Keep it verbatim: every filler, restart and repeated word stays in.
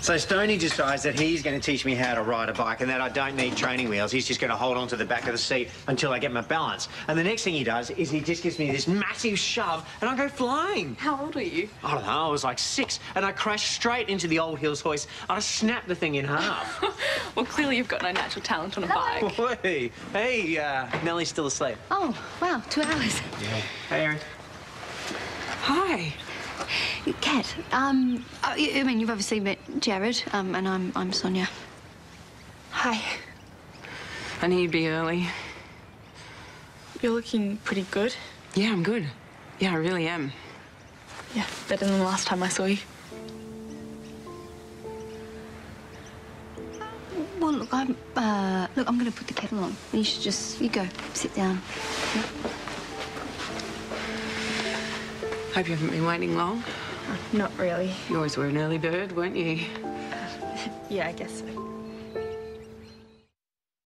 So Stoney decides that he's going to teach me how to ride a bike and that I don't need training wheels. He's just going to hold on to the back of the seat until I get my balance. And the next thing he does is he just gives me this massive shove and I go flying. How old are you? I don't know, I was like six and I crashed straight into the old Hills hoist and I snapped the thing in half. Well, clearly you've got no natural talent on a bike. Hey, hey, uh, Nellie's still asleep. Oh, wow, two hours. Yeah. Hey, Erin. Hi. Kat, um, I I mean, you've obviously met Jared, um, and I'm, I'm Sonia. Hi. I knew you'd be early. You're looking pretty good. Yeah, I'm good. Yeah, I really am. Yeah, better than the last time I saw you. Well, look, I'm, uh, look, I'm going to put the kettle on. You should just, you go, sit down. Yeah. Hope you haven't been waiting long. Not really. You always were an early bird, weren't you? Yeah, I guess so.